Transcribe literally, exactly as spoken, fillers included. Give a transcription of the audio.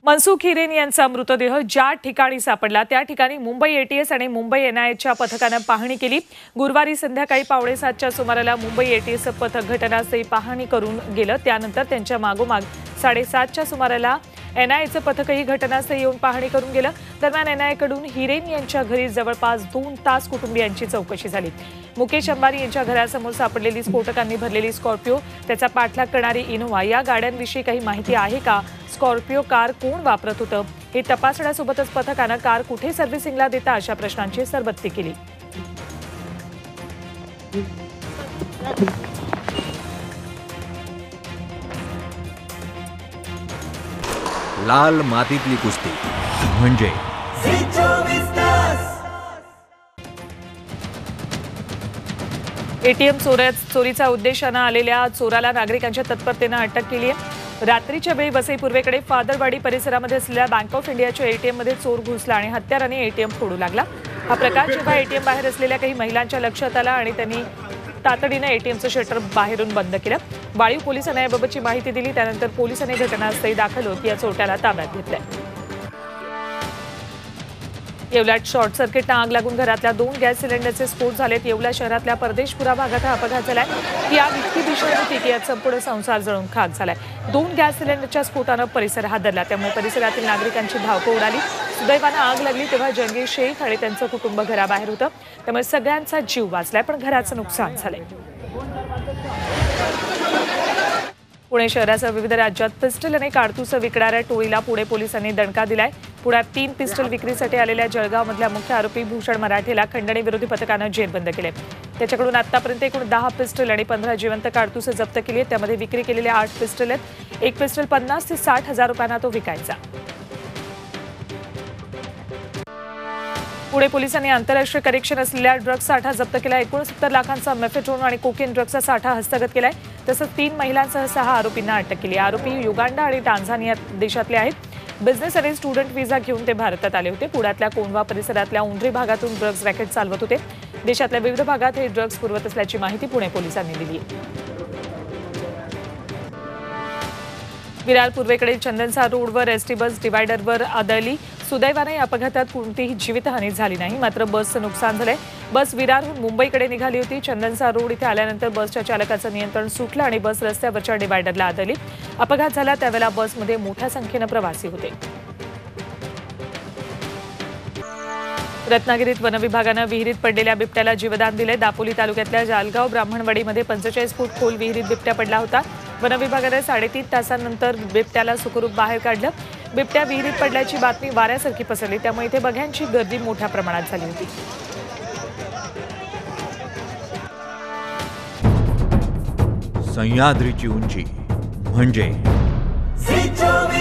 मनसुख हिरेन यांचा मृतदेह ज्या ठिकाणी सापडला त्या ठिकाणी मुंबई एटीएस आणि मुंबई एनआयएच्या पथकाने पाहणी केली। गुरुवारी संध्याकाळी पावणे सातच्या सुमाराला मुंबई एटीएस पथक घटनास्थळी पाहणी करून गेलं। त्यानंतर त्यांच्या मागोमाग साडेसातच्या सुमाराला एनआयएचं पथकही घटनास्थळी येऊन पाहणी करून गेलं। दरम्यान एनआयएकडून हिरेन यांच्या घरी जवळपास दोन तास कुटुंबियांची चौकशी झाली। मुकेश अंबानी यांच्या घरासमोर सापडलेली स्फोटकांनी भरलेली स्कॉर्पिओ, त्याचा पाठलाग करणारी इनोव्हा या गाड्यांविषयी काही माहिती आहे का? स्कॉर्पिओ कार कोण वापरत होतं हे तपासण्यासोबतच पथकानं कार कुठे सर्व्हिसिंगला देता अशा प्रश्नांची सरबत्ती केली। लाल मातीतली कुस्ती म्हणजे एटीएम चोरीचा उद्देशाने आलेल्या चोराला नागरिकांच्या तत्परतेने अटक केली आहे। रात्रीच्या वेळी वसई पूर्वेकडे फादरवाडी परिसरामध्ये असलेल्या बँक ऑफ इंडियाच्या एटीएम मध्ये चोर घुसला आणि हत्याराने एटीएम फोडू लागला। हा प्रकार जेव्हा एटीएम बाहेर असलेल्या काही महिलांच्या लक्षात आला आणि त्यांनी तातडीने एटीएमचं शटर बाहेरून बंद केलं। वाळीव पोलिसांनी याबाबतची माहिती दिली, त्यानंतर पोलिसांनी घटनास्थळी दाखल होत या चोरट्याला ताब्यात घेतलंय। येवल्यात शॉर्ट सर्किटने आग लागून घरातल्या दोन गॅस सिलेंडरचे स्फोट झालेत। येवला शहरातल्या परदेशपुरा भागात हा अपघात झालाय। ही आग इतकी भीषण होती की यात संपूर्ण संसार जळून खाक झालाय। दोन गॅस सिलेंडरच्या स्फोटानं परिसर हादरला, त्यामुळे परिसरातील नागरिकांची धावपळ उडाली। सुदैवानं आग लागली तेव्हा जंगी शेख आणि त्यांचं कुटुंब घराबाहेर होतं, त्यामुळे सगळ्यांचा जीव वाचलाय, पण घराचं नुकसान झालंय। पुणे शहरासह विविध राज्यात पिस्टल आणि कारतूस विकणाऱ्या टोळीला पुणे पोलिसांनी दणका दिलाय। पुण्यात तीन पिस्टल विक्रीसाठी आलेल्या जळगावमधल्या मुख्य आरोपी भूषण मराठेला खंडणी विरोधी पथकानं जेरबंद केले। त्याच्याकडून आतापर्यंत एकूण दहा पिस्टल आणि पंधरा जिवंत कारतूस जप्त केली आहेत। त्यामध्ये विक्री केलेल्या आठ पिस्टल आहेत। एक पिस्टल पन्नास ते साठ हजार रुपयांना तो विकायचा। पुणे पोलिसांनी आंतरराष्ट्रीय कनेक्शन असलेल्या ड्रग्ज साठा जप्त केला। एकोणसत्तर लाखांचा मेफेड्रोन आणि कोकेन ड्रग्जचा साठा हस्तगत केलाय। तसंच तीन महिलांसह सहा आरोपींना अटक केली। आरोपी युगांडा आणि टांझानिया देशातले आहेत। बिझनेस आणि स्टुडंट व्हिसा घेऊन ते भारतात आले होते। पुण्यातल्या कोंढवा परिसरातल्या उंडरी भागातून ड्रग्ज रॅकेट चालवत होते। देशातल्या विविध भागात हे ड्रग्ज पुरवत असल्याची माहिती पुणे पोलिसांनी दिली आहे। विरार पूर्वेकडे चंदनसार रोडवर एसटी बस डिवायडरवर आदळली। सुदैवाने या अपघातात कोणतीही जीवितहानी झाली नाही, मात्र बसचं नुकसान झालंय। बस विरारहून मुंबईकडे निघाली होती। चंदनसार रोड इथे आल्यानंतर बसच्या चालकाचं नियंत्रण सुटलं आणि बस रस्त्यावरच्या डिवायडरला आदळली। अपघात झाला त्यावेळेला बसमध्ये मोठ्या संख्येने प्रवासी होते। रत्नागिरीत वनविभागानं विहिरीत पडलेल्या बिबट्याला जीवदान दिले। दापोली तालुक्यातल्या जालगाव ब्राह्मणवाडीमध्ये पंचेचाळीस फूट खोल विहिरीत बिबट्या पडला होता। वनविभागाने साडेतीन तासांनंतर बिबट्याला सुखरूप बाहेर काढलं। बिबट्या विहिरीत पडल्याची बातमी वाऱ्यासारखी पसरली, त्यामुळे इथे बघ्यांची गर्दी मोठ्या प्रमाणात झाली होती। सह्याद्रीची उंची म्हणजे